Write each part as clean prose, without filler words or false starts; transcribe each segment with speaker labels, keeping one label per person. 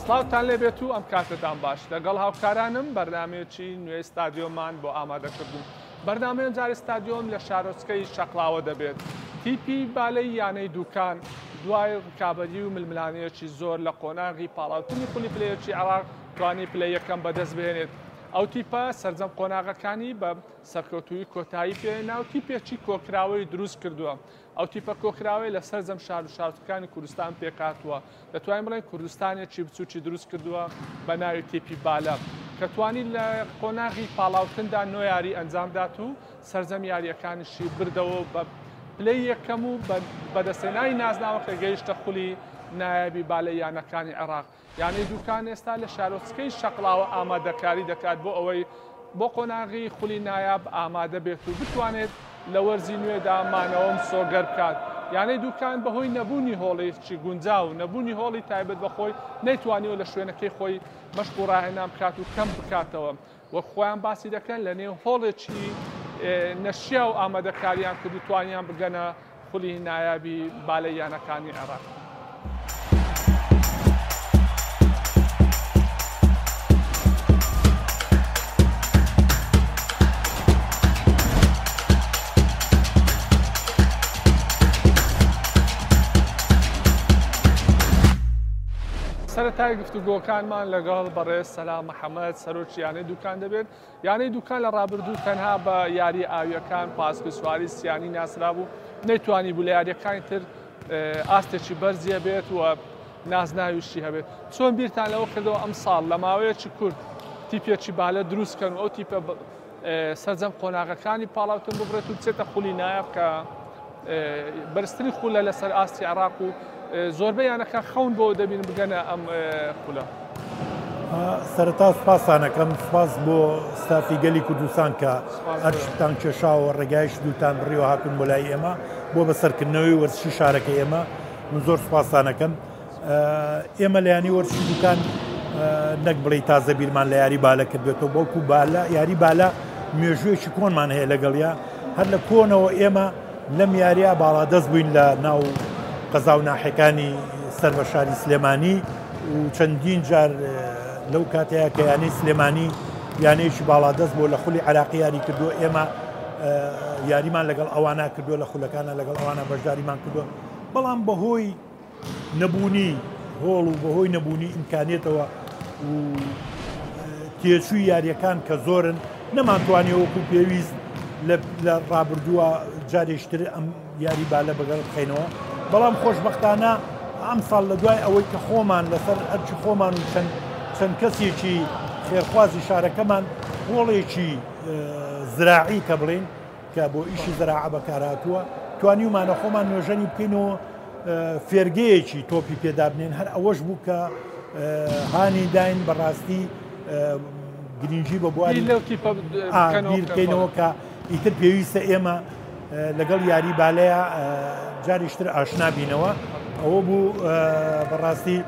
Speaker 1: سڵاوتان لێبێت و ئەم کاتتان باش لەگەڵ هاوکارانم بەرنمەیەکی نوێ ستادیۆمان بۆ ئامادەکردوون. بەرنمەیە جارێ ستادیۆم لە شارۆچکەی شەقڵاوە دەبێت. تیپی بالەی یانەی دوکان دوای ڕکابەری و ململانەیەکی زۆر لە قۆناغی پاڵاوتنی خولی پلەیەکی عێراق توانی پلە یەکەم بەدەست بهێنێت. ئەو تیپە سەرجەم قۆناغەکانی بە سەرکەوتووی کۆتایی پێێنا و تیپێکی کۆکراوەی دروست کردووە. ئەو تیپە کۆکراوەی لە سەرجەم شار و شارۆچکانی کوردستان پێکاتووە. دەتوانین بڵێن کوردستانێکی بچووکی دروست کردووە بە ناوی تیپی بالە کە توانی لە قۆناغی پاڵاوتندا نۆ یاری ئەنجامدات و سەرجەم یاریەکانیشی بردەوە بە پلەی یەکەم و بەدەستێنانی نازناوە کە گەیشتە خولی نایابی بالەیانەکانی عێراق. یانەی دوکان ئێستا لە شارۆچکەی شەقڵاوە ئامادەکاری دەکات بۆ ئەوەی بۆ قۆناغی خولی نایاب ئامادە بێت و بتوانێت لە وەرزی نوێدا مانەوەم سۆگەر بکات. یانەی دوکان بەهۆی نەبوونی هۆڵێکی گونجاو و نەبوونی هۆڵی تایبەت بەخۆی نەیتوانیەوە لە شوێنەکەی خۆی مەشق و ڕاهێنان بکات و کەم بکاتەوە. وە خۆیان باسی دەکەن لە نێو هۆڵێکی نەشیا و ئامادەکاریان کرد و توانیان بگەنە خولی نایابی بالەیانەکانی عێراق. سەرەتای گفتوگۆکانمان لەگەڵ بەڕێز سەلام محەممەد سەرۆکی یانەی دوکان دەبێت. یانەی دوکان لە ڕابردوو تەنها بە یاری ئاویەکان پاسکە سواری سیانی ناسرا بوو نەیتوانی بوو لە یاریەکانی تر ئاستێکی بەرزیە بێت و نازناویشی هەبێت. چۆن بیرتان لەوە کردەوە ئەم ساڵ لە ماوەیەکی کورت تیپێکی بالە دروستکەن و ئەو تیپە سەرجەم قۆناغەکانی پاڵاوتن ببرێت و بچێتە خولی نایاب کە بەرزترین خولە لەسەر ئاستی عێراق و زۆربەیانەکە خەون بۆ دەبین بگەنە ئەم خولە.
Speaker 2: سەرەتا سوپاسانەکەم سپاس بۆ ستافی گەلی کوردستان کە هەرشتان کێشاوە ڕێگایش دووتان بڕیەوە هاتون بۆ لای ئێمە بۆ بەسەرکردنەوەی وەرزشی شارەکە ئێمە من زۆر سوپاسانەکەم. ئێمە لە ینی وەرزشی دوکان نەک بڵێ تازە بیرمان لە یاری بالە کردوێتەوە بەڵکو بالە یاری بالە مێژوویەکی کۆنمان هەیە لەگەڵیا هەر لە کۆنەوە ئێمە لەم یاریە باڵادەست بووین لە ناو قەزا و ناحەکانی سەر بە شاری سلێمانی و چەندین جار لەو کاتەیە کە یانەی سلێمانی یانەیەکی باڵادەست بۆ لە خولی عێراقی یاری کردووە ئێمە یاریمان لەگەڵ ئەوانە کردووە لە خولەکانە لەگەڵ ئەوانە بەشداریمان کردووە بەڵام بەهۆی نەبوونی هۆڵ و بەهۆی نەبوونی ئیمکانێتەوە و تێچووی یاریەکان کە زۆرن نەمانتوانێت وەکو پێویست لە ڕابردووە جارێشتر ئەم یاری بالە بەگەڵ بخەینەوە. بەڵام خۆشبەختانە ئەم ساڵ لە دوای ئەوەی کە خۆمان لەسەر ئەرچی خۆمان و چەند کەسێکی خێرخوازی شارەکەمان هۆڵێکی زراعی کە بڵێن کە بۆ ئیشی زراعە بەکارهاتووە توانیمانە خۆمان نوێژەنی بکەینەوە فێرگەیەکی تۆپی پێدا بنێن هەر ئەوەش بوو کە هانی داین بەڕاستی گرنگی بە بواری بیرکەینەوە کە ئیتر پێویستە ئێمە لەگەڵ یاری بالەیە جاریشتر ئاشنا بینەوە ئەوە بوو بەڕاستی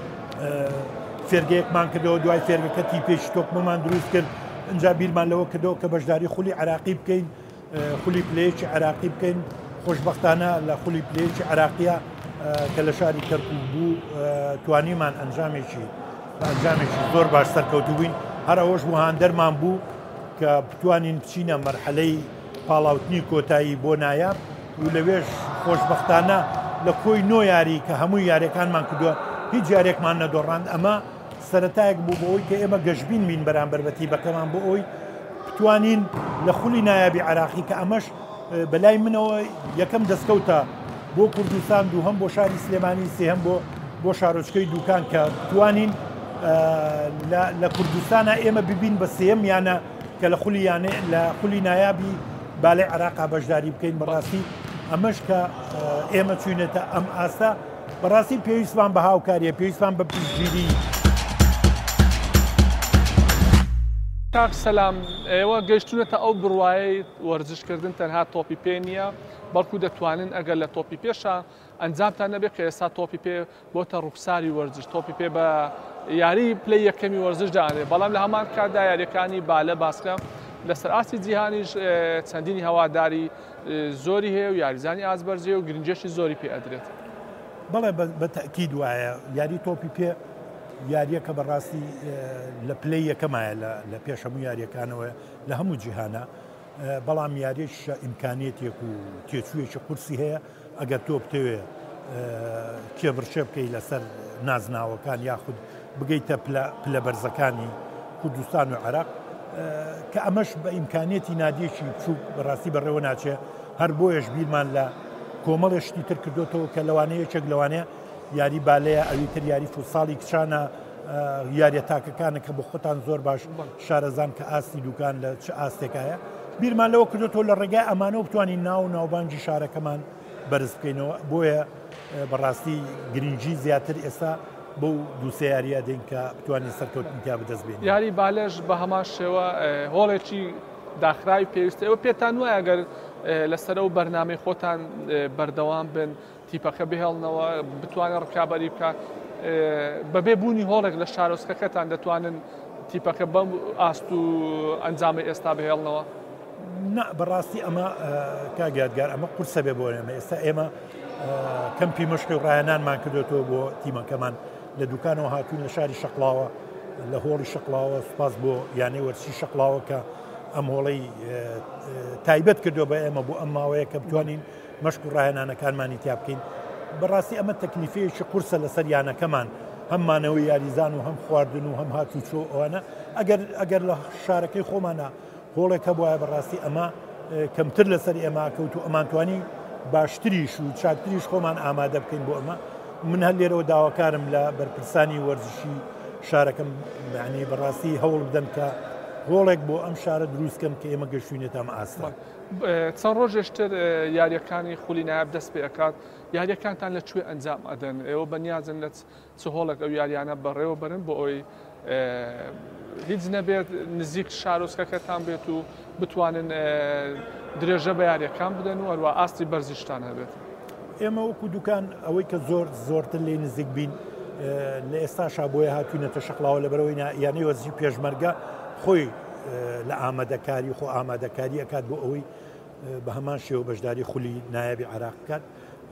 Speaker 2: فێرگەیەکمان کردەوە دوای فێرگەکە تیپێکی تۆپمەمان دروست کرد ئەجا بیرمان لەوە کردەوە کە بەشداری خولی عێراقی بکەین خولی پلەیەکی عێراقی بکەین. خۆشبەختانە لە خولی پلەیەکی عێراقیە کە لە شاری کەرکووک بوو توانیمان ئەنجامێکی زۆر باش سەرکەوتوو بووین هەر ئەوەش بوو هاندەرمان بوو کە بتوانین بچینە مەرحەلەی پاڵاوتنی کۆتایی بۆ نایاب و لەوێش خۆشبەختانە لە کۆی نۆ یاری کە هەموو یاریەکانمان کردووە هیچ یارێکمان نەدۆڕاند ئەمە سەرەتایەک بوو بۆ ئەوی کە ئێمە گەشتبین بین بەرامبەر بە تیپەکەمان بۆ ئەوی بتوانین لە خولی نایابی عێراقی کە ئەمەش بەلای منەوە یەکەم دەستکەوتە بۆ کوردستان دووهەم بۆ شاری سلێمانی سێهەم بۆ شارۆچکەی دوکان کە توانین لە کوردستانە ئێمە ببین بە سێم یانە کە لە خولی نایابی بالای عێراقا بەشداری بکەین. بەڕاستی ئەمەش کە ئێمە چوینێتە ئەم ئاستا بەڕاستی پێویستمان بە هاوکاریە پێویستمان بە پشتگیری.
Speaker 1: کاک سەلام ئێوە گەیشتونەتە ئەو بڕوایەی وەرزشکردن تەنها تۆپی پێ نییە بەڵکو دەتوانن ئەگەر لە تۆپی پێشە ئەنجامتان نەبێت کە ئێستا تۆپی پێ بۆتە ڕوخساری وەرزش تۆپی پێ بە یاری پلەی یەکەمی وەرزش دانێ بەڵام لە هەمان کاتدا یاریەکانی بالە باسکە لەسەر ئاستی جیهانیش چەندینی هەواداری زۆری هەیە و یاریزانی ئازبەرجێ و گرنجێکی زۆری پێ ئەدرێت.
Speaker 2: بەڵێ بە تەکید وایە یاری تۆپی پێ یاریەکە بەڕاستی لە پلەی یەکەمایە لە پێش هەموو یاریەکانەوە لە هەموو جیهانە بەڵام یاریش ئیمکانێتێک و تێچوویەکی قورسی هەیە ئەگەر تۆ بتەوێ کێبڕشێ بکەی لەسەر نازناوەکان یاخود بگەیتە پلە بەرزەکانی کوردستان و عێراق کە ئەمەش بە ئیمکانێتی نادیەکی بچوو بەڕاستی بەڕێوە ناچێ هەر بۆیەش بیرمان لە کۆمەڵێشتی تر کردوتەوە کە لەوانەیەکێک لەوانەیە یاری بالەیە ئەویتر یاری فوتساڵی کچانە یاریە تاکەکانە کە بۆ خۆتان زۆر باش شارەزان کە ئاستی دوکان لە چه ئاستێکایە بیرمان لەوە کردوتەوە لە ڕێگای ئەمانەوە بتوانین ناو ناوبانجی شارەکەمان بەرز بکەینەوە بۆیە بەڕاستی گرنگجی زیاتر ئێستا بۆ دووسێ یاریە دێن کە بتوانین سەرکەوتنیا بەدەست بێن
Speaker 1: یاری بالێژ بە هەمان شێوە هۆڵێکی داخراوی پێویستە ئەوە پێتان وایە ئەگەر لەسەر و بەرنامەی خۆتان بەردەوام بن تیپەکە بهێڵنەوە بتوانێت ڕکابەری بکات بەبێ بوونی هۆڵێک لە شارۆچکەکەتان دەتوانن تیپەکە بەم ئاست و ئەنجامی ئێستا بهێڵنەوە
Speaker 2: بەڕاستی ئەمە کاگیادگار ئەمە قورسە بێ بۆ ئێمە ئێستا ئێمە کەمپی مشقی و ڕایەنانمان کردوێتەوە بۆ تیمەکەمان لە دوکانەوە هاتوون لە شاری شەقڵاوە لە هۆڵی شەقڵاوە سوپاس بۆ یانەی وەرسی شەقڵاوە کە ئەم هۆڵەی تایبەت کردو بە ئێمە بۆ ئەم ماوەیە کە بتوانین مەشق و ڕاهێنانەکانمانی تیا بکەین بەڕاستی ئەمە تەکلیفەیەکی قورسە لەسەر یانەکەمان هەممانەوەی یاریزان و هەم خواردن و هەم هاتوچۆ ئەوانە ئەگەر لە شارەکەی خۆمانە هۆڵێکە بۆە بەڕاستی ئەمە کەمتر لەسەر ئێمە کەوت و ئەمانتوانی باشتریش و چاکتریش خۆمان ئامادە بکەین بۆ ئەمە من هەر لێرەوە داواکارم لە بەرپرسانی وەرزشی شارەکەم یعنی بەڕاستی هەوڵ بدەن کە هۆڵێک بۆ ئەم شارە دروستکەم کە ئێمە گەشتوینێت ئەمە ئاستا
Speaker 1: چەند ڕۆژێشتر یاریەکانی خولی نایب دەست پێ ئەکات یاریەکانتان لەکوێ ئەنجام ئەدەن ئێوە بەنیازن لە چ هۆڵێک ئەو یاریانە بەڕێوە بەرن بۆ ئەوی هیچ نەبێت نزیک شارۆچکەکەتان بێت و بتوانن درێژە بە یاریەکان بدەن و هەروە ئاستی بەرزیشتان هەبێت
Speaker 2: ئێمە وەکو دوکان ئەوەی کە زۆرتر لێ نزیک بین لە ئێستاشا بۆیە هاتوینەتە شەقڵاوە لەبەرەوەی یانەی وەرزی پێشمەرگە خۆی لە ئامادەکاری خۆ ئامادەکاری ئەکات بۆ ئەوەی بە هەمان شێوە بەشداری خولی نایابی عێراق بکات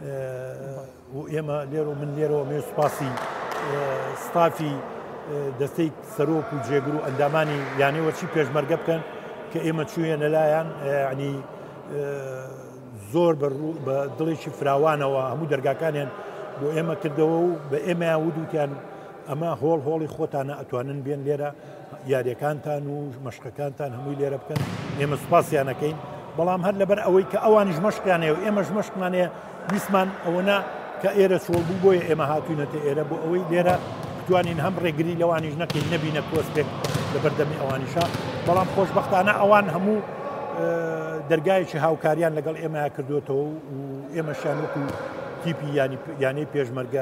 Speaker 2: و ئێمە لێرە من لێرەوە مێ سوپاسی ستافی دەستەی سەرۆک و جێگر و ئەندامانی یانەی وەرچی پێشمەرگە بکەن کە ئێمە چوویە لەلایەن ینی زۆر بە دڵێکی فراوانەوە هەموو دەرگاکانیان بۆ ئێمە کردەوە و بە ئێمەیان ودوتیان ئەمە هۆڵی خۆتانە ئەتوانن بێن لێرە یاریەکانتان و مەشقەکانتان هەمووی لێرە بکەن ئێمە سوپاسیانەکەین بەڵام هەر لەبەر ئەوەی کە ئەوانیش مەشقیانەیە و ئێمەش مەشقمانەیە ویسمان ئەوەنا کە ئێرە چۆڵبوو بۆیە ئێمە هاتوینەتە ئێرە بۆ ئەوەی لێرە بتوانین هەم ڕێگری لەوانیش نەکەین نەبینە پۆستێک لە بەردەمی ئەوانیشا بەڵام خۆشبەختانە ئەوان هەموو دەرگایەکی هاوکاریان لەگەڵ ئێمە کردوێتەوە و ئێمەشیان وەکو تیپی یانەی پێشمەرگە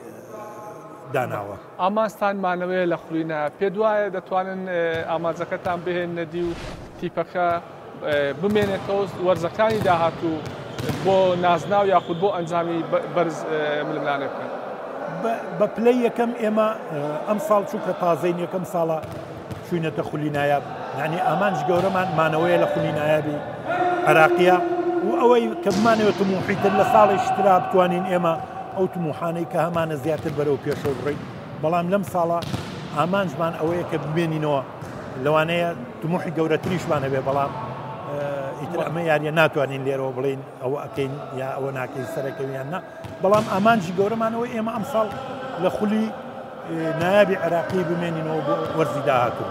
Speaker 2: داناوە
Speaker 1: ئامانستانمانەوەی لە خوڵینە پێ دوایە دەتوانن ئامانجەکەتان بهێن نەدی و تیپەکە بمێنێتەوە وەرزەکانی داهاتوو بۆ نازناو یاخود بۆ ئەنجامی بەرز ململانە بکەن
Speaker 2: بە پلەی یەکەم ئێمە ئەم ساڵ چووکە تازەین یەکەم ساڵە چوینەتە خولی نایاب یعنی ئامانج گەورەمان مانەوەیە لە خولی نایابی عێراقیە و ئەوەی کە بمانەوێت تموحیتر لە ساڵێکی ترا بتوانین ئێمە ئەو تموحانەی کە هەمانە زیاتر بەرەو پێشەوە بڕین بەڵام لەم ساڵە ئامانجمان ئەوەیە کە ببێنینەوە لەوانەیە تموحی گەورەتریشمان هەبێ بەڵام ئیتر ئەمە یاریە ناتوانین لێرەوە بڵین ئەوە ئەکەین یا ئەوە ناکەین سەرەکەویان نا بەڵام ئامانجی گەورەمانەوە ئێمە ئەم ساڵ لە خولی نایابی عێراقی بمێنینەوە بۆ وەرزی داهاتوو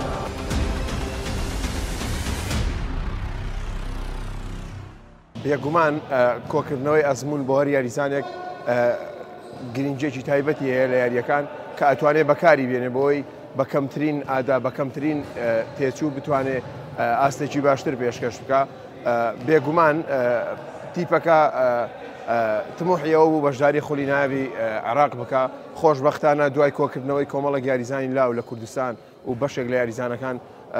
Speaker 3: بێگومان کۆکردنەوەی ئەزمون بۆ هەر یاریزانێک گرنگێکی تایبەتی هەیە لە یاریەکان کە ئەتوانێت بەکاری بێنێ بۆی بەکەمترین ئادا بەکەمترین تێچوو بتوانێت ئاستێکی باشتر پێشکەش بکە بێگومان تیپەکە تموحیەوە بوو بەشداری خولی نایابی عێراق بکە خۆشبەختانە دوای کۆکردنەوەی کۆمەڵێک یاریزانی لاو لە کوردستان و بەشێک لە یاریزانەکان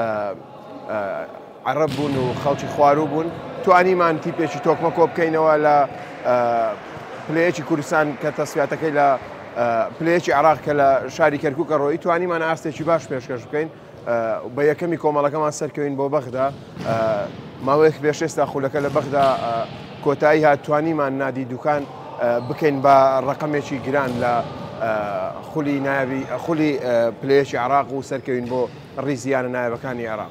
Speaker 3: عەرەب بوون و خەڵکی خوارو بوون توانیمان تیپێکی تۆکمە کۆ بکەینەوە لە پلەیەکی کوردستان کە تەسویاتەکەی لە پلەیەکی عێراق کە لە شاری کەرکووکە ڕۆیی توانیمان ئاستێکی باش پێشکەش بکەین بە یەکەمی کۆمەڵەکەمان سەرکەوین بۆ بەغدا ماوەیەک پێشێستا خولەکە لە بەغدا کۆتایی هات توانیمان نادی دوکان بکەین بە ڕقەمێکی گران لە خولی ناوی خولی پلێشی عراق و سەرکەوین بۆ ڕیزیانە نایبەکانی عراق.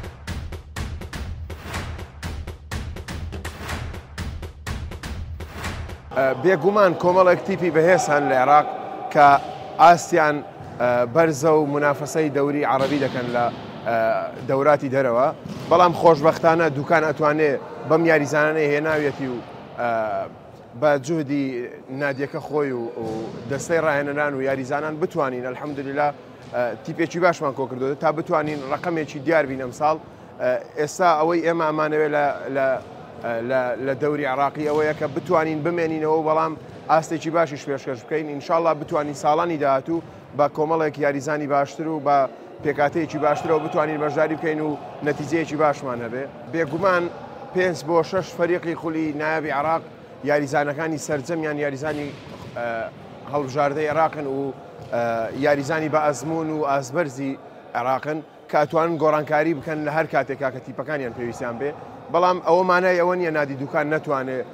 Speaker 3: بێگومان کۆمەڵێک تیپی بەهێز هەن لە عێراق کە ئاستیان بەرزە و منافەسەی دەوری عەرەبی دەکەن لە دەوراتی دەرەوە، بەڵام خۆشبەختانە دوکان ئەتوانێت بەم یاریزانانەی هێناوێتی و بە جوهدی نادیەکە خۆی و دەستەی ڕاهێنەران و یاریزانان بتوانین ئەلحەمدولیلا تیپێکی باشمان کۆ کردووە تا بتوانین ڕقەمێکی دیار بین ئەمساڵ. ئێستا ئەوەی ئێمە ئەمانەوێت لە دەوری عراقی ئەوەیە کە بتوانین بمێنینەوە، بەڵام ئاستێکی باشیش پێشکەش بکەین. ئینشاءڵڵا بتوانین ساڵانی داهاتوو بە کۆمەڵێک یاریزانی باشتر و بە پێکاتەیەکی باشترەوە بتوانین بەشداری بکەین و نەتیجەیەکی باشمان هەبێ. بێگومان 5 بۆ 6 فەریقی خولی نایابی عراق یاریزانەکانی سەرجەمیان یاریزانی هەڵبژاردەی عێراقن و یاریزانی بە ئەزمون و ئازبەرزی عێراقن کە ئەتوانن گۆڕانکاری بکەن لە هەر کاتێکا کە تیپەکانیان پێویستیان بێ. بەڵام ئەوە مانای ئەوە نییە نادی دوکان نەتوانێت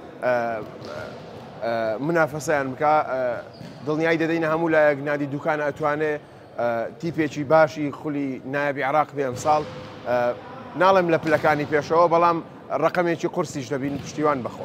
Speaker 3: منافەسەیان بکە. دڵنیای دەدەینە هەموو لایەک نادی دوکان ئەتوانێت تیپێکی باشی خولی نایابی عراق بێ ئەمساڵ. ناڵێم لە پلەکانی پێشەوە، بەڵام ڕقەمێکی قورسیش دەبین پشتیوان بخۆ.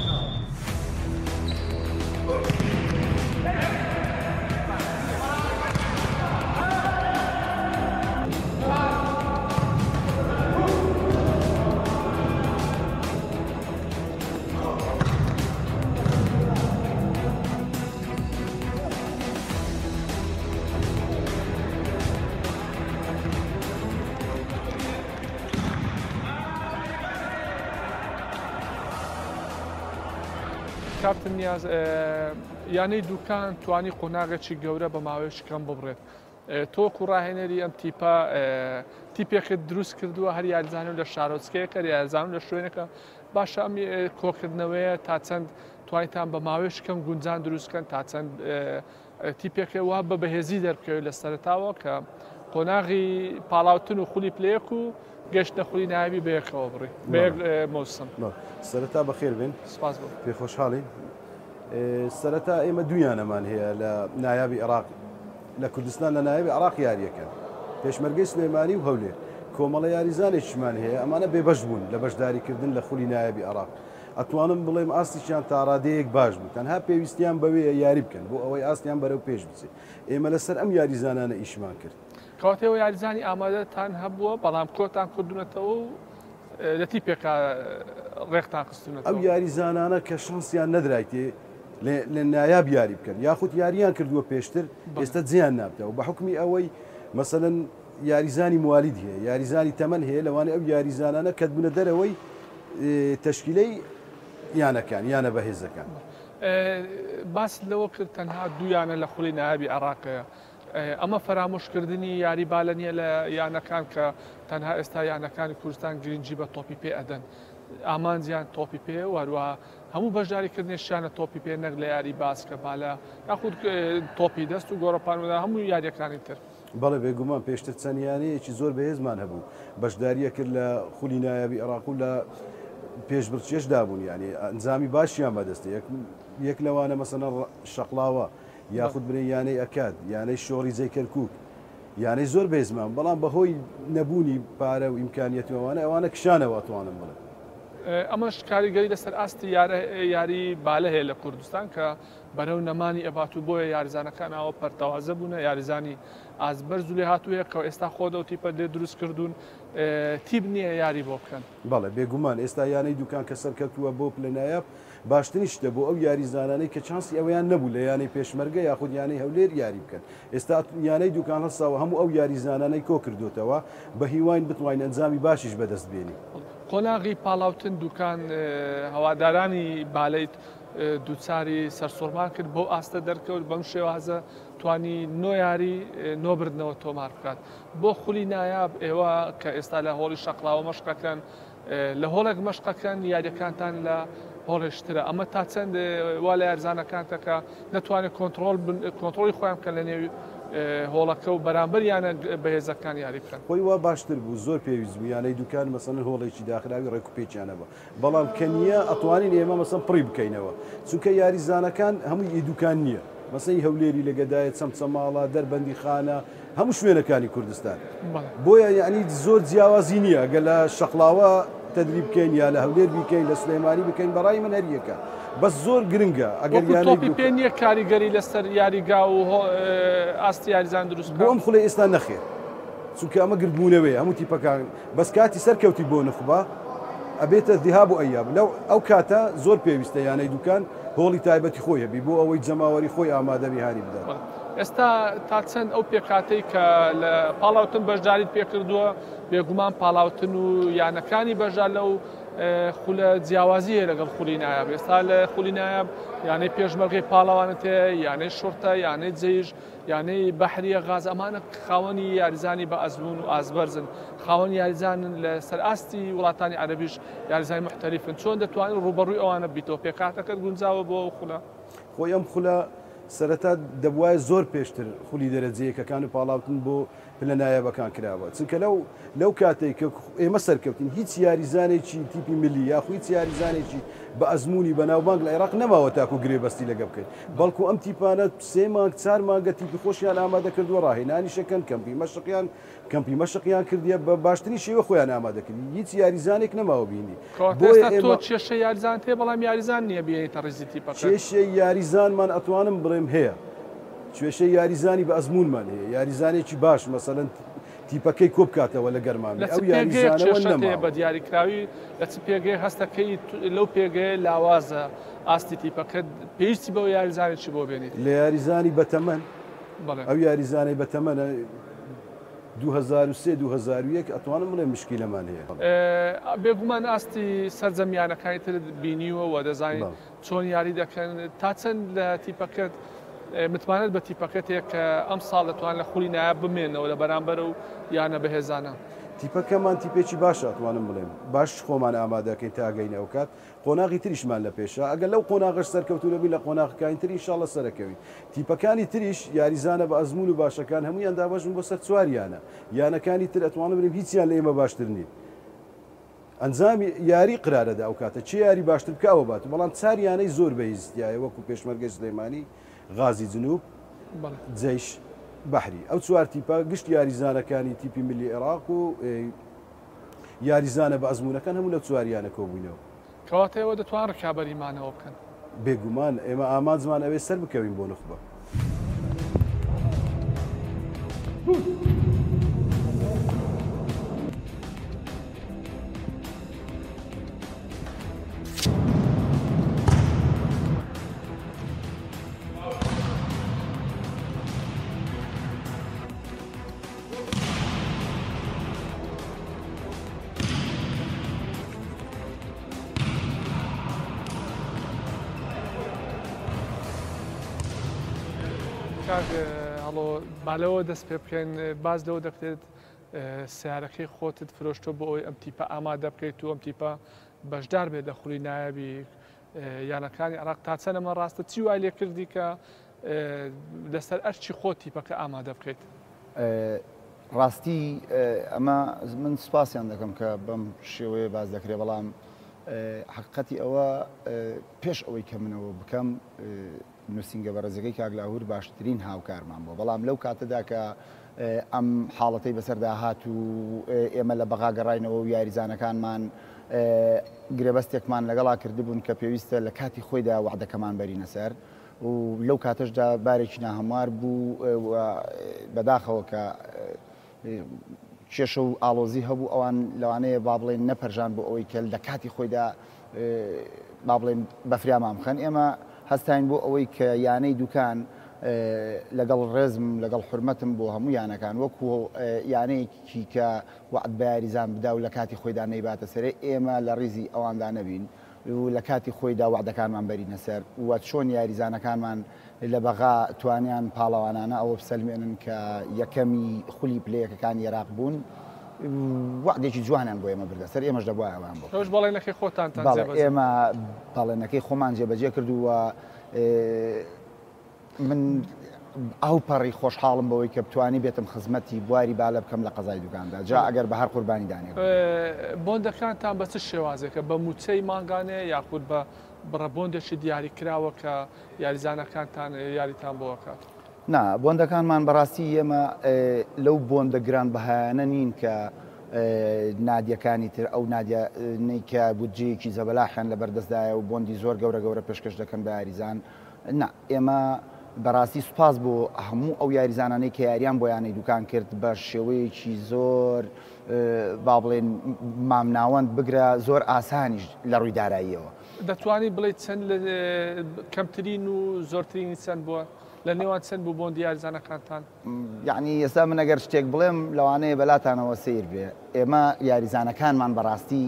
Speaker 1: کاپتن نیاز یانەی دوکان توانی قۆناغێکی گەورە بە ماوەیەکی کەم ببڕێت. تۆ کوڕاهێنەری ئەم تیپێکت دروست کردووە هەر یاریزانم لە شارۆچکەیەکە یاریزانم لە شوێنەکە باشە ئەم کۆکردنەوەیە تا چەند توانیتان بە ماوەیەکی کەم گونجان دروستکەن تا چەند تیپێکە وا بە بەهێزی دەربکەوێت لە سەرتاوە کە قۆناغی پاڵاوتن و خولی پلەیەک و گەشتە خولی نایابی بەیەکەوە بڕی بەیەک مۆسم.
Speaker 4: سەرەتا بەخێر بن،
Speaker 1: سپاس بۆ
Speaker 4: پێ خۆشحاڵین. سەرەتا ئێمە دویانەمان هەیە لە نایابی عێراق، لە کوردستان لە نایابی عێراق یاریەکەن، پێشمەرگەی سلێمانی و هەولێر کۆمەڵە یاریزانێکیشمان هەیە، ئەمانە بێبەش بوون لە بەشداریکردن لە خولی نایابی عێراق. ئەتوانم بڵێم ئاستیشیان تا ڕادەیەک باش بوو، تەنها پێویستیان بەوەیە یاری بکەن بۆ ئەوەی ئاستیان بەرەو پێش بچێت. ئێمە لەسەر ئەم یاریزانانە ئیشمان کرد.
Speaker 1: کەواتەوە یاریزانی ئامادەتان هەبووە، بەڵام کۆتان کردوونەتەوە و لە تیپێکە ڕێختان خستونەوە.
Speaker 4: ئەو یاریزانانە کە شانسیان نەدرایتێ لە نایاب یاری بکەن، یاخود یاریان کردووە پێشتر ئێستا جیان نابتەوە بە حکمی ئەوەی مەسەلەن یاریزانی موالید هەیە، یاریزانی تەمەن هەیە، لەوانەیە ئەو یاریزانانە کە بوونە دەرەوەی تەشکیلەی یانەکان یانە بەهێزەکان.
Speaker 1: باس لەوە کرد تەنها دویانە لە خولی نایابی عێراقەیە. ئەمە فەرامۆشکردنی یاری بالە نیە لە یانەکان کە تەنها ئێستا یانەکانی کوردستان گرنگجی بە تۆپی پێ ئەدەن، ئامانجیان تۆپی پێ وەروە هەموو بەشداریکردنیشیانە تۆپی پێ نەک لە یاری باسکە بالە یاخود تۆپی دەست و گۆڕەپانودا هەموو یاریەکانی تر.
Speaker 4: بەڵێ بێگومان پێشتر چەند یانەیەکی زۆر بەهێزمان هەبوو، بەشداریە کرد لە خولی نایابی عێراق و لە پێشبڕچێشدا بوون، یعنی ئەنجامی باشیان بەدەستە. یەک لەوانە مەسەڵەن شەقڵاوە یاخود بنێ یانەی ئەکاد، یانەی شۆڕی جەی کەرکووک، یانەی زۆر بێزمان، بەڵام بەهۆی نەبوونی پارە و ئیمکانیەتەوەوانە ئەوانە کشانەوە توانم بڵێ.
Speaker 1: ئەمەش کاریگەری لەسەر ئاستی یاری بالە هەیە لە کوردستان کە بەرەو نەمانی ئەبات و بۆیە یاریزانەکان ئەوە پەرتەوازە بوونە، یاریزانی ئازبەرز و لێ هاتوویە کە ئێستا خۆدە و تیپە لێ دروست کردوون تیب نییە یاری بۆ بکەن.
Speaker 4: بەڵێ بێگومان ئێستا یانەی دوکان کە سەرکەوتووە بۆ پلە نایاب باشترین شتە بۆ ئەو یاریزانانەی کە چانسی ئەوەیان نەبوو لە یانەی پێشمەرگە یاخود یانەی هەولێر یاری بکەن. ئێستا یانەی دوکان هەستاوە هەموو ئەو یاریزانانەی کۆ کردوتەوە بە هیواین بتوانین ئەنجامی باشیش بەدەست بێنی.
Speaker 1: قۆناغی پاڵاوتن دوکان هەوادارانی بالەیت دووچاری سەرسۆرمان کرد بۆ ئاستە دەرکەوت بەم شێوازە توانی نۆ یاری نۆبردنەوە تۆمار بکات. بۆ خولی نایاب ئێوە کە ئێستا لە هۆڵی شەقڵاوە مەشقەکەن لە هۆڵێک مەشقەکەن یاریەکانتان لە هۆڵێشترە، ئەمە تا چەند وا لە یارزانەکانتەکە نەتوانێت کۆنتترۆلی خۆیان کە لە نێوی هۆڵەکە و بەرامبەر یانە بەهێزەکان یاری بکەن.
Speaker 4: خۆی وا باشتر بوو، زۆر پێویست بوو یانەی دوکان مەسەن هۆڵێکی داخراوی ڕێکوپێکیانەوە، بەڵام کە نییە ئەتوانین ئێمە مەسەن پڕی بکەینەوە، چونکە یاریزانەکان هەمووی دوکان نییە، مەسەی هەولێری لەگەدایە چەمچەماڵە دەربەندی خانە هەموو شوێنەکانی کوردستان بۆیە یعنی زۆر جیاوازی نییە گە لە شەقڵاوە تدریب بکەین یا لە هەولێر بکەین لە سلێمانی بکەین بەڕای من هەریەکە بەس زۆر گرنگە ئەگەر
Speaker 1: یانەی پێ نییە کاریگەری لەسەر یاریگا و ئاستی یاریزان دروست
Speaker 4: بۆ ئەم خوڵێ ئێستا نەخێر چونکە ئەمە گردبوونەوەی هەموو تیپەکان بەس کاتی سەرکەوتی بۆ نخبا ئەبێتە دیها بۆ ئەیاب لەو ئەو کاتە زۆر پێویستە یانەی دوکان هۆڵی تایبەتی خۆی هەبی بۆ ئەوەی جەماوەری خۆی ئامادەبی هانی بدات.
Speaker 1: ئێستا تا چەند ئەو پێکاتەی کە لە پاڵاوتن بەشداریت پێکردووە بێگومان پاڵاوتن و یانەکانی بەژار لەو خولە جیاوازیە لەگەڵ خولی نایاب ئێستا لە خولی نایاب یانەی پێشمەرگەی پاڵەوانت هەیە یانەی شورتە یانەی جێژ یانەی بەحریە غاز ئەمانە خاوەنی یاریزانی بە ئەزمون و ئازبەرزن خاوەن یاریزانن لە سەر ئاستی وڵاتانی عەرەبیش یاریزانی محتەریفن چۆن دەتوانین ڕوبەڕووی ئەوانە بیتەوە پێکاتەکەت گونجاوە بۆ ئەو خولە
Speaker 4: خۆی ئەم خولە سەرەتا دەبوایە زۆر پێشتر خولی دەرەجەیەکەکان و پاڵاوتن بۆ پلە نایابەکان کراوە چونکە لەو کاتێک کە ئێمە سەرکەوتین هیچ یاریزانێکی تیپی ملی یاخۆ هیچ یاریزانێکی بە ئەزمموی بەناوبانگ لە عێراق نەماوە تاکو گرێبەستی لەگە بکەین بەڵکو ئەم تیپانە 3 مانگ 4 مانگە تیپی خۆشیان ئامادە کردووە ڕاهێنانیشەکەن کەمپی مەشقیان کردیە بە باشترین شێوە خۆیان ئامادەکردی هیچ یاریزانێک نەماوە بینی
Speaker 1: تۆ کێشە یاریزان تێ بەڵام یاریزان نییە بێتە ڕێزی تیپەکە
Speaker 4: کێشەی یاریزانمان ئەتوانم بڵێم هەیە کێشەی یاریزانی بە ئەزممومان هەیە یاریزانێکی باش مەسەڵەن تیپەکەی کۆ بکاتەوە لە گەرمان ئەو یاریزانەوە
Speaker 1: بە دیاریکراوی لە چ پێگەی هەستەکەی لەو پێگەیە لاوازە ئاستی تیپەکە پێویستی بەەوە یاریزانێکی بۆ بێنیت
Speaker 4: لە یاریزانی بەتەمەن ئەو یاریزانەی بەتەمەنە 2003-2001 ئەتوانم بڵێ مشکیلەمان هەیە
Speaker 1: بێگومان ئاستی سەرجەمیانەکانی تر بینیوەوە دەزانین چۆن یاری دەکەن تا چەند لە تیپەکەت متمانەت بە تیپەکەتێک کە ئەم ساڵ دەتوان لە خولی نایاب بمێنەوە لە بەرامبەر و یانە بەهێزانە
Speaker 4: تیپەکەمان تیپێکی باشە ئەتوانم بڵێم باش خۆمان ئامادەکەین تاگەینە ئەو کات قۆناغی تریشمان لە پێشە ئەگەر لەو قۆناغش سەرکەوتورەبی لە قۆناغەکانی تری ئینشاڵڵە سەرەکەوی تیپەکانی تریش یاریزانە بە ئەزممون و باشەکان هەموویان دابەشن بۆ سەر چواریانە یانەکانی تر ئەتوانم بڵێم هیچیان لە ئێمە باشتر نین ئەنجامی یاری قرارەدا ئەو کاتە چی یاری باشتر بکەوە بات بەڵام چاریانەی زۆر بەهیزتیایە وەکو پێشمەرگەی سلێمانی غازی جنوب جەیش بەحری ئەو چوار تیپە گشت یاریزانەکانی تیپی ملی عێراق و یاریزانە بە ئەزممونەکان هەموو لە چواریانە کۆبووینەوە
Speaker 1: کەواتەوە دەتوان ڕکابەریمانەوە بکەن
Speaker 4: بێگومان ئێمە ئامانجمان ئەوێ سەر بکەوین بۆ نخبە
Speaker 1: هەڵۆ بالەوە دەست پێ بکەین باز لەوە دەکرێت سیارەکەی خۆتت فرۆشتۆ بۆ ئەوی ئەم تیپە ئامادە بکەیت و ئەم تیپە بەشدار بێت لە خولی نایابی یانەکانی عێراق تا چەند ئەمە ڕاستە چی وای لێ کردی کە لەسەر ئەرچی خۆ تیپەکە ئامادە بکەیت
Speaker 5: ڕاستی ئەمە من سوپاسیان دەکەم کە بەم شێوەیە باز دەکرێت بەڵام حقیقەتی ئەوە پێش ئەوەی کە منەوە بکەم نووسنگە بەڕێزەکەی کاگلاهور باشترین هاوکارمان بۆ بەڵام لەو کاتەدا کە ئەم حاڵەتەی بەسەردا هات و ئێمە لە بەغا گەڕاینەوە و یاریزانەکانمان گرێبەستێکمان لەگەڵا کردبوون کە پێویستە لە کاتی خۆیدا وعدەکەمان بەرینە سەر و لەو کاتەشدا بارێکی ناهەموار بوو بەداخەوە کە کێشە و ئاڵۆزی هەبوو ئەوان لەوانەیە با بڵێن نەپەرژان بۆ ئەوەی کە لە کاتی خۆیدا با بڵێن بەفریامان بخەن ئێمە هەستین بۆ ئەوەی کە یانەی دوکان لەگەڵ ڕێزم لەگەڵ حرمەتم بۆ هەموو یانەکان وەکو یانەیەکی کە وعد بە یاریزان بدا و لە کاتی خۆیدا نەیباتە سەرێ ئێمە لە ڕیزی ئەواندا نەبین و لە کاتی خۆیدا وعدەکانمان بەرینە سەر و چۆن یاریزانەکانمان لە بەغا توانیان پاڵەوانانە ئەوە بسەلمێنن کە یەکەمی خولی پلەیەکەکانی عێراق بوون وعدێکی جوانیان بۆ ئێمە بردە سەر ئێمەش دەبووە ئەوان بۆ
Speaker 1: خۆش بەڵێنەکەی خۆتان
Speaker 5: ئێمە بەڵێنەکەی خۆمان جێبەجێ کردووە من ئەو پەڕی خۆشحاڵم بەوەی کە بتوانی بێتم خزمەتی بواری بالە بکەم لە قەزای دوکاندا جا ئەگەر بە هەر قوربانی دانێ
Speaker 1: بۆندەکانتان بە چ شێوازێکە بە موچەی ماگانەیە یاخود بە بڕەبۆندێکی دیاری کراوە کە یاریزانەکانتان یاریتان بۆکات
Speaker 5: نا بۆندەکانمان بەڕاستی ئێمە لەو بۆندە گران بەهایانە نین کە نادیەکانی تر ئەو نادیانەی کە بودجەیەکی زەبەلاحیان لە بەردەستدایە و بۆندی زۆر گەورە پێشکەش دەکەن بە یاریزان نا ئێمە بەڕاستی سوپاس بۆ هەموو ئەو یاریزانانەی کە یاریان بۆ یانەی دوکان کرد بە شێوەیەکی زۆر با بڵێن مامناوەند بگرە زۆر ئاسانیش لە ڕووی داراییەوە
Speaker 1: دەتوانی بڵێ چەند کەمترین و زۆرترین چەند بووە لە نێوان چەند بوو بۆندی یاریزانەکانتان
Speaker 5: یعنی ئێستا من ئەگەر شتێک بڵێم لەوانەیە بەلاتانەوە سیر بێ ئێمە یاریزانەکانمان بەڕاستی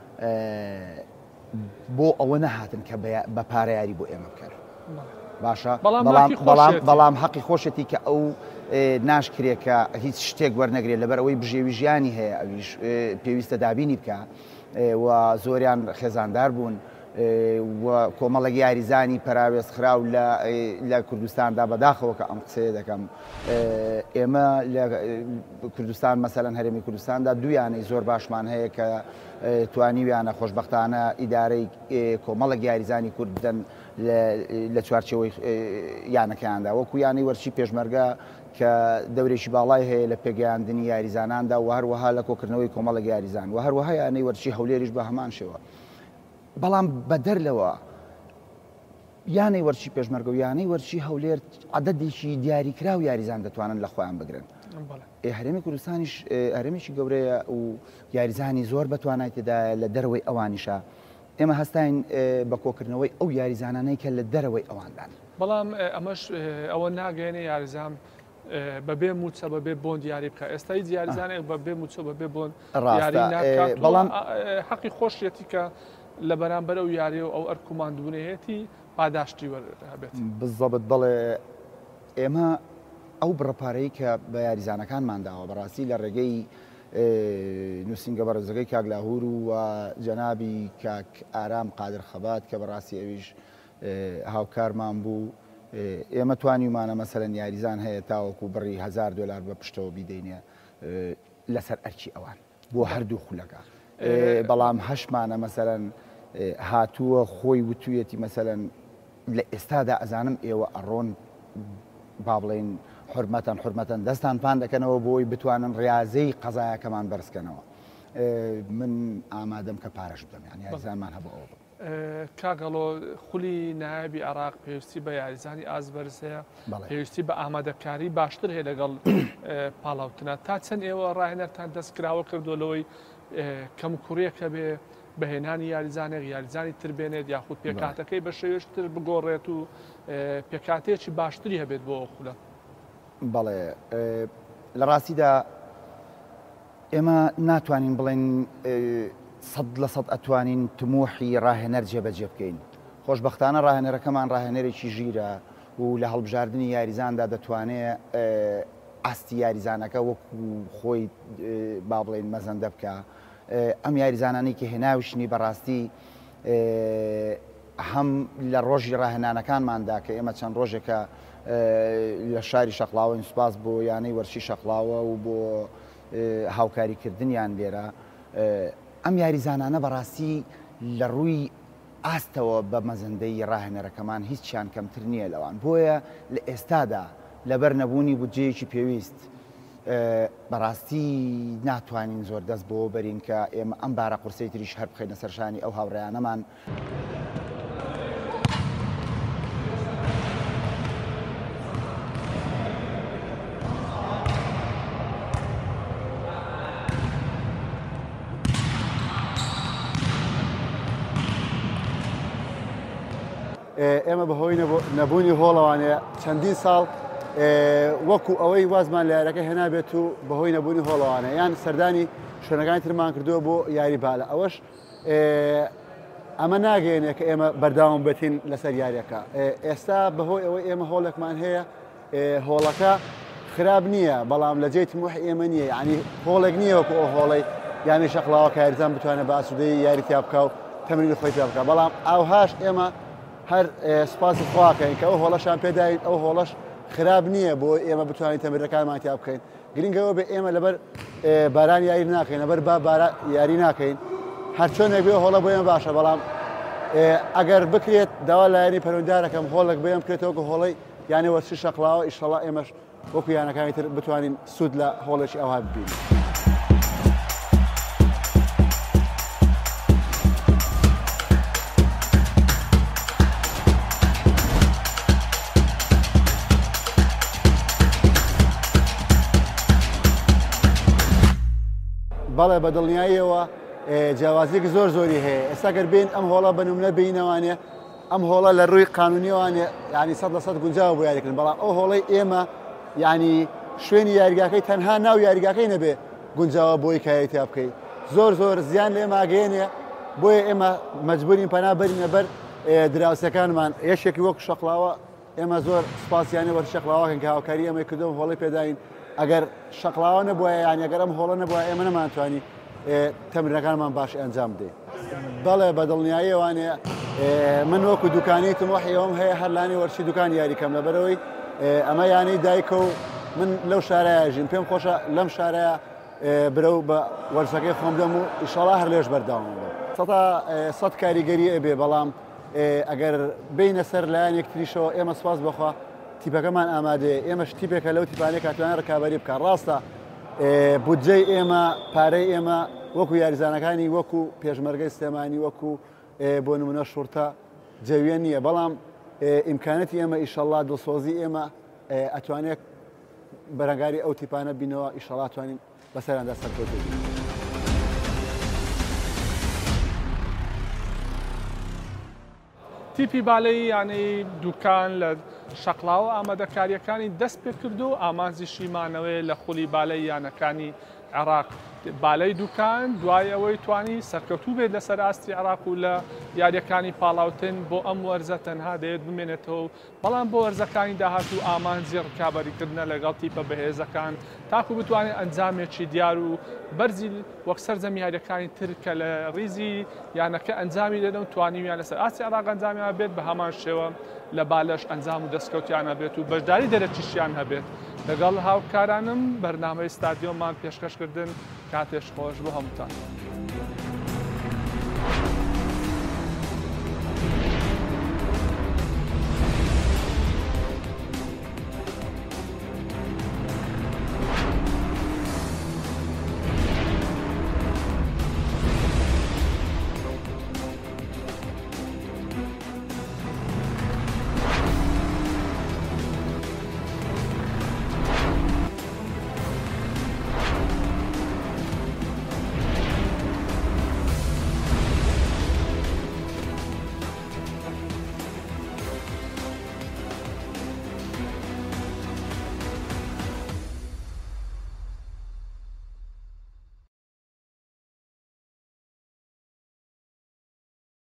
Speaker 5: بۆ ئەوە نەهاتن کە بە پارە یاری بۆ ئێمە بکەن باشە بەڵام حەقی خۆشێتی کە ئەو ناشکرێکە هیچ شتێک وەرنەگرێت لەبەر ئەوەی بژێوی ژیانی هەیە ئەویش پێویستە دابینی بکە و زۆریان خێزاندار بوون کۆمەڵێک یاریزانی پەراوێزخراو لە کوردستاندا بەداخەوە کە ئەم قسەیە دەکەم ئێمە لە کوردستان مەسەلەن هەرێمی کوردستاندا دویانەی زۆر باشمان هەیە کە توانیویانە خۆشبەختانە ئیدارەی کۆمەڵێک یاریزانی کوردن لە چوارچەوەی یانەکەیاندا وەکو یانەی وەرچی پێشمەرگە کە دەورێکی باڵای هەیە لە پێگەیاندنی یاریزاناندا و هەروەها لە کۆکردنەوەی کۆمەڵێک یاریزان و هەروەها یانەی وەرچی هەولێریش بە هەمان شێوە بەڵام بەدەرلەوە یانەی وەرچی پێشمەرگە و یانەی وەرچی هەولێر عەدەدێکی دیاریکراو یاریزان دەتوانن لە خۆیان بگرن هەرێمی کوردستانیش هەرێمێکی گەورەیە و یاریزانی زۆر بەتوانای تێدایە لە دەرەوەی ئەوانیشە ئێمە هەستاین بە کۆکردنەوەی ئەو یاریزانانەی کە لە دەرەوەی ئەواندان
Speaker 1: بەڵام ئەمەش ئەوە ناگەێنێ یاریزان بەبێ موچە بەبێ بۆند یاری بکە ئێستا هیچ یاریزانێک بەبێ موچە بەبێ بۆند یاری ناکات بەڵام حەقی خۆشیەتی کە لە بەرامبەر ئەو یاری و ئەو ئەرکوماندبوونەیەتی پاداشتی هەبێت
Speaker 5: بزەبت بڵێ ئێمە ئەو بڕەپارەی کە بە یاریزانەکانمانداوە بەڕاستی لە ڕێگەی نووسنگە بەڕێزەکەی کاگلاهور و جەنابی کاک ئارام قادر خەبات کە بەڕاستی ئەویش هاوکارمان بوو ئێمە توانیمانە مەسەلەن یاریزان هەیە تاوەکو بڕی $1000 بە پشتەوە بیدەینێ لەسەر ئەرکی ئەوان بۆ هەردوو خولەکە بەڵام هەشمانە مەسەلەن هاتووە خۆی وتویەتی مەسەلەن لە ئێستادا ئەزانم ئێوە ئەڕۆن با بڵێن حرمەتەن دەستان پان دەکەنەوە بۆی بتوانن ڕاضەی قەزایەکەمان بەرزکەنەوە من ئامادەم کە پارەش بدەم یانی یاریزانمان هەبەوە
Speaker 1: کاگەڵۆ خولی نایبی عراق پێویستی بە یاریزانی ئازبەرز هەیە پێویستی بە ئامادەکاری باشتر هەیە لەگەڵ پاڵاوتنە تا چەند ئێوە ڕاهێنەرتان دەستکراوە کردو لەوەی کەم کوڕیەکە بێ بەهێنانی یاریزانێک یاریزانی تر بێنێت یاخود پێکاتەکەی بە شێوێشتر بگۆڕێت و پێکاتێکی باشتری هەبێت بۆ ئەو خولە
Speaker 5: بەڵێ لە ڕاستیدا ئێمە ناتوانین بڵێن 100% ئەتوانین تموحی ڕاهێنەر جێبەجێ بکەین خۆشبەختانە ڕاهێنەرەکەمان ڕاهێنەرێکی ژیرە و لە هەڵبژاردننی یاریزاندا دەتوانێت ئاستی یاریزانەکە وەکو خۆی با بڵێن مەزەندە بکە ئەم یاریزانانی کە هێناوشنی بەڕاستی هەم لە ڕۆژی ڕاهێنانەکانماندا کە ئێمە چەند ڕۆژێکە لە شاری شەقڵاوە سوپاس بۆ یانەی وەرچی شەقڵاوە و بۆ هاوکاریکردنیان لێرە ئەم یاریزانانە بەڕاستی لە ڕووی ئاستەوە بە مەزەندەی ڕاهێنەرەکەمان هیچیان کەمتر نییە لەوان بۆیە لە ئێستادا لەبەر نەبوونی بودجەیەکی پێویست بەڕاستی ناتوانین زۆر دەست بۆ بەرین کە ئێمە ئەم بارە قورسەی تریش هەر بخەینە سەرشانی ئەو هاوڕێیانەمان
Speaker 6: ئێمە بەهۆی نەبوونی هۆڵەوانەیە چەندین ساڵ وەکو ئەوەی وازمان لە یارەکە هێنابێت و بەهۆی نەبوونی هۆڵەوانە یان سەردانی شوێنەکانی ترمان کردووە بۆ یاری بالە ئەوەش ئەمە ناگەێنێ کە ئێمە بەرداوام بێتین لەسەر یاریەکە ئێستا بەهۆی ئەوەی ئێمە هۆڵێکمان هەیە هۆڵەکە خراب نییە بەڵام لە جێی تموح ئێمە نییە ینی هۆڵێک نییە وەکو ئەو هۆڵەی یانی شەقڵاوە کە یاریزان بتوانێت بە ئاسوودەی یاری تیا بکە و تەمرینی خۆی تیا بکە بەڵام ئەوهاش ئێمە هەر سپاسی خواکەین کە ئەو هۆڵەشان پێداین ئەو هۆڵەش خراپ نییە بۆ ئێمە بتوانین تەمرینەکانمان تیا بکەین گرنگەوە بێ ئێمە لەبەر باران یاری ناکەین لەبەر با یاری ناکەین هەر چۆنێک بێ هۆڵە بۆ ئێمە باشە بەڵام ئەگەر بکرێت داوا لایەنی پەروەردارەکەم هۆڵێک بێم بکرێتەوە هۆڵی یانێ وەرسی شەقڵاوە ئیشەڵا ئێمەش وەکو یانەکانی تر بتوانین سوود لە هۆڵێکی ئەوها ببین. بەڵێ بە دڵنیاییەوە جیاوازیەکی زۆری هەیە ئێستا گەر بین ئەم هۆڵە بەنمونە بینەوانێ ئەم هۆڵە لە ڕووی قانونیوانێ ینی 100% گونجاوە بۆ یاریکردن بەڵام ئەو هۆڵەی ئێمە ینی شوێنی یاریگاکەی تەنها ناو یاریگاکەی نەبێ گونجاوە بۆی کایەتیا بکەیت زۆر زیان لێ ماگەێنێ بۆیە ئێمە مەجبورین پەنا بەرینە بەر دراوسەکانمان یەشێکی وەکو شەقڵاوە ئێمە زۆر سپاسیانە وەر شەقڵاوەکەن کە هاوکاری ئەمەی کردوم هۆڵی پێداین ئەگەر شەقڵاوە نەبووە یان ئەگەر ئەم هۆڵە نەبووە ئێمە نەمانتوانی تەمرینەکانمان باش ئەنجام بدەین. بەڵێ بە دڵنیاییەوانێ من وەکو دوکانیتم وحیەوەم هەیە هەر لانی وەرشی دوکان یاریکەم لەبەرەوەی ئەمە یانەی دایکە و من لەو شارایژین پێم خۆشە لەم شارەیە برە و بە وەرزەکەی خۆم دەم و ئیشەڵا هەر لێش بەرداوم سەد کاریگەری ئەبێ بەڵام ئەگەر بینە سەر لایەن یەکتریشەوە ئێمە سواز بخوا تیپەکەمان ئامادەیە ئێمەش تیپێکە لەو تیپانەیە کاتوانە ڕکابەری بکە ڕاستە بودجەی ئێمە پارەی ئێمە وەکو یاریزانەکانی وەکو پێشمەرگەی سلێمانی وەکو بۆ نمونە شورتە جەویە نییە بەڵام ئیمکانەتی ئێمە ئیشەڵا دڵسۆزی ئێمە ئەتوانێت بەرەنگاری ئەو تیپانە بینەوە ئیشەڵا توانین بەسەراندا سەرکەوتێت.
Speaker 1: تیپی بالەی یانەی دوکان لە شەقڵاوە ئامادەکاریەکانی دەست پێ کردو ئامانزیشیمانەوەی لە خولی بالەی یانەکانی عێراق بالەی دوکان دوای ئەوەی توانی سەرکەوتوو بێت لەسەر ئاستی عێراق و لە یاریەکانی پاڵاوتن بۆ ئەم وەرزە تەنها دەیەت بمێنێتەوە بەڵام بۆ وەرزەکانی داهاتوو ئامانزی ڕکابەریکردنە لەگەڵ تیپە بەهێزەکان تاکو بتوانێت ئەنجامێکی دیار و بەرزی وەک سەرجەمی یاریەکانی تر کە لە ڕیزی یانەکە ئەنجامی دەدەن توانیویان لەسەر ئاستی عێراق ئەنجامیان بێت بە هەمان شێوە لە بالەش ئەنجام و دەستکەوتیانە بێت و بەشداری دەرەچیشیان هەبێت لەگەڵ هاوکارانم بەرنامەی ستادیۆمان پێشکەشکردن کاتێش خۆش بۆ هەمووتان.